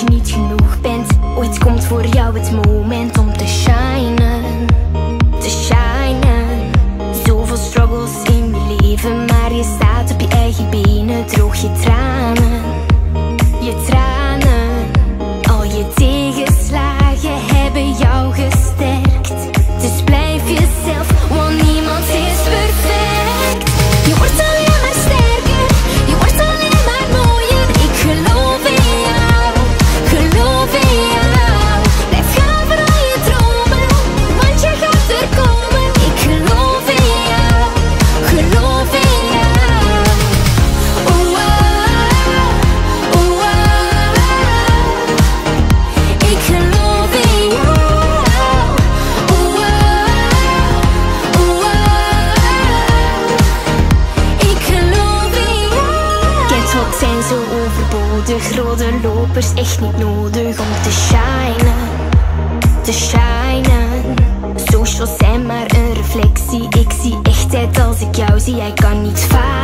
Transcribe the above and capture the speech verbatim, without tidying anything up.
je niet genoeg bent. Ooit komt voor jou het moment om te shinen, te shinen. Zoveel struggles in je leven, maar je staat op je eigen benen. Droog je tranen, je tranen. Al je tegenslagen hebben jou gesterkt. Dus blijf jezelf, want niemand is perfect. Je wordt alleen maar sterker, je wordt alleen maar mooier. Ik geloof in jou, geloof in jou. Blijf gaan voor al je dromen, want je gaat er komen. Ik geloof in jou, geloof in jou. Oh, oh, oh, oh. Ik geloof in jou. Oh, oh, oh, oh. Ik geloof in jou. Catwalks zijn zo overbodig, rode lopers echt niet nodig om te shinen, te shinen. Socials zijn maar een reflectie, ik zie echtheid als ik jou zie. Jij kan niet falen.